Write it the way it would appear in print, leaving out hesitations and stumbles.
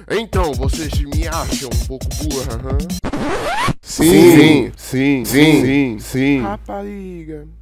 Então, vocês me acham um pouco burra, hã? Sim. Rapariga.